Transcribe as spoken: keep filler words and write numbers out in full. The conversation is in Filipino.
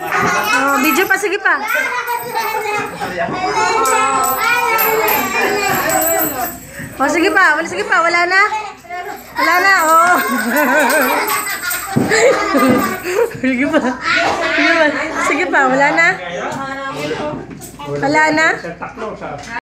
Oh, video pa, sige pa. Oh, sige pa, wala, sige pa, wala na. Wala na, oh. Sige pa. Sige pa, sige pa, wala na. Wala na.